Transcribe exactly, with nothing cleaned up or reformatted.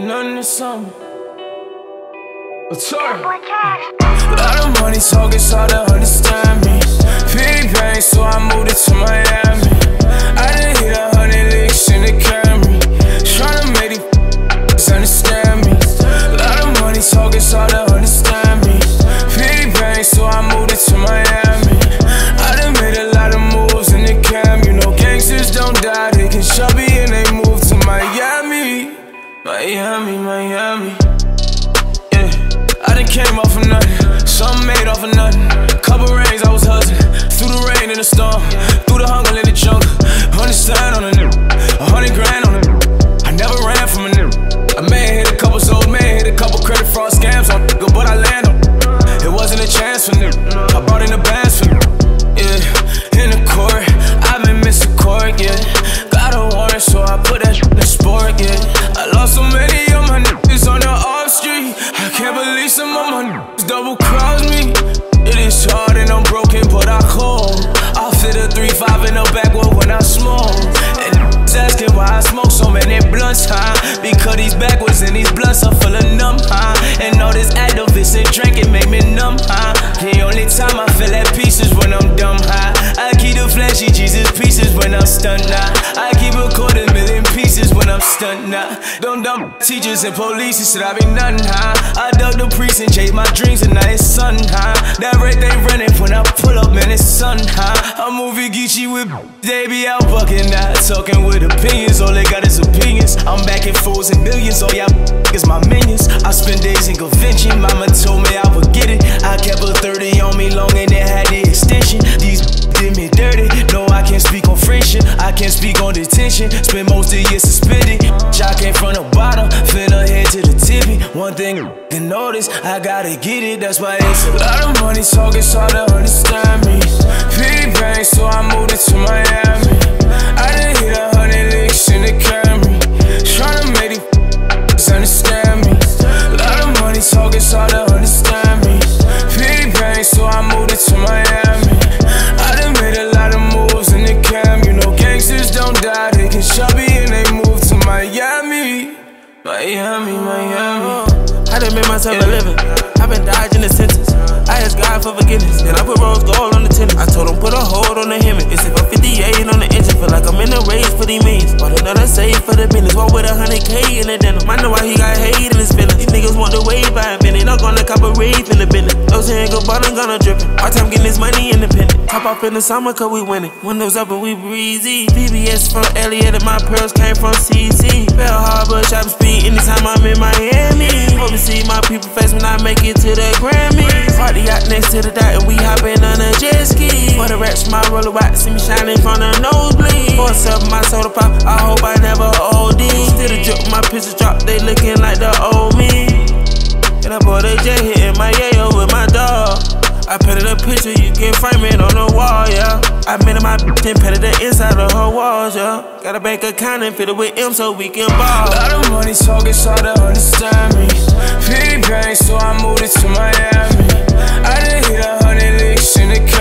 nothing to something. A lot of money talk, it's hard to understand me. Big bang, so I moved it to Miami. I done hit a hundred licks in the Camry, tryna make these understand me. A lot of money talk, it's hard to understand me. Big bang, so I moved it to Miami. I done made a lot of moves in the Cam. You know gangsters don't die, they get chubby and they move to Miami. Miami, Miami. Yeah, I done came off of nothing, something made off of nothing. Couple rains, I was hustling, through the rain and the storm, through the hunger in the jungle. Understand on a nigga, a hundred grand on a nigga. I never ran from a nigga. I may have hit a couple souls, may have hit a couple credit fraud scams on nigga, but I land on it wasn't a chance for nigga. I brought in the bands for nigga. Yeah, in the court, I've been missing court, yeah. Got a warrant, so I put that in the sport, yeah. I lost so many of my niggas on the off street. I can't believe some of my niggas double cross me. It is hard and I'm broken, but I call. I fit a three five in the backwood when I smoke. And niggas asking why I smoke so many blunts, huh? Because these backwards and these blunts are full of numb, huh? And all this activists and drinking make me numb, huh? The only time I feel at peace is when I'm dumb, huh? I keep the flashy Jesus pieces when I'm stunned, nah. I keep a quarter million pieces when I'm stunned, nah. Them dumb teachers and police said I be nothing, huh? I dug the priest and chased my dreams and now it's sun, huh? That rate they running when I pull up, man, it's sun, huh? I'm moving Geechee with they be out bucking, not talking with opinions. All they got is opinions. I'm backing fools and millions, all y'all is my minions. I spend days in convention, mama told me I would get it. I kept a thirty on me long and it had the extension. These did me dirty, no I can't speak on friendship, I can't speak on detention. Spend most of the year suspended, I came from the bottom, finna head to the tippy. One thing you notice, I gotta get it, that's why it's a lot of money talk, it's hard to understand me. Big bang, so I moved it to Miami. I done hit a hundred licks in the Camry, tryna make these understand me. A lot of money talk, it's hard to understand me. Big bang, so I moved it to Miami. I done made a lot of moves in the Cam. You know gangsters don't die, they get chubby and they move to Miami. Miami, Miami. I done made myself a living, I've been dodging the sentence. I asked God for forgiveness, then I put rose gold on the tennis. I told him put a hold on the Hemi. It's if a fifty-eight on the engine, feel like I'm in the race for these millions. Bought another save for the business, walk with a hundred K in the denim. I know why he got hate in his feelings. These niggas want the wave by a minute, I'm gonna cop a rave in the business. Those here ain't good, but I'm gonna drippin'. Our time getting this money independent. Top off in the summer cause we winning. Windows up and we breezy. B B S from Elliott and my pearls came from C C. Fell hard but sharp speed anytime I'm in Miami. Hope to see my people face when I make it to the Grammys. Party out next to the dot and we hoppin' on a jet ski. For the rats, my roller watch, see me shining from the nosebleed. Force up my soda pop, I hope I never O D. Still the drip, my pictures drop, they looking like the old me. And I bought a jet hitting my yayo with my dog. I painted a picture, you can frame it on the wall, yeah. I made my bitch and painted the inside of her walls, yeah. Got a bank account and filled it with M so we can ball. A lot of money talk, it's hard to understand me. Big bang, so I moved it to Miami. I done hit a hundred licks in the